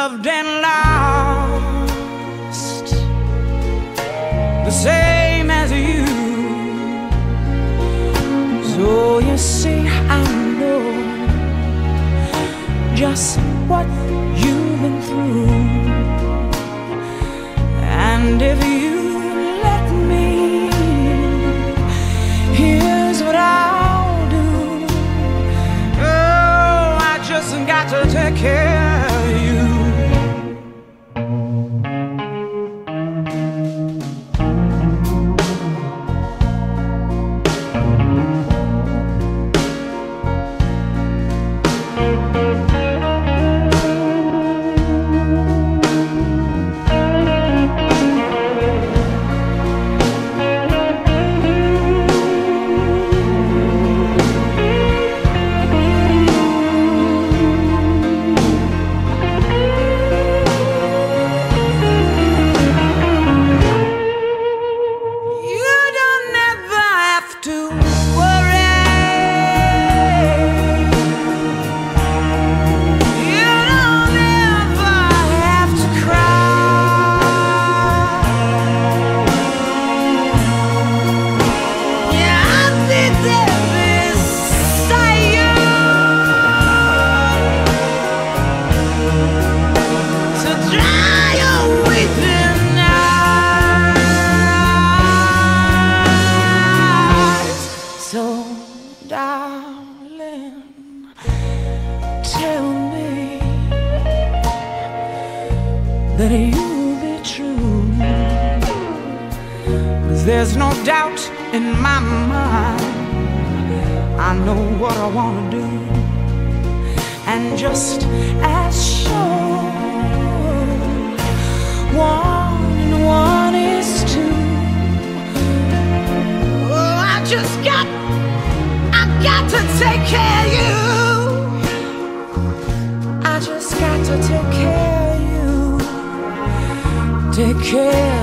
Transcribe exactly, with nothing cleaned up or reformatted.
loved and lost, the same as you. So you see, I know just what you've been through, and if you let me, here's what I'll do. Oh, I just got to take care of you. Darling, tell me that you'll be true, 'cause there's no doubt in my mind. I know what I want to do, and just as sure one and one is two. Oh, I just got got to take care of you. I just got to take care of you. Take care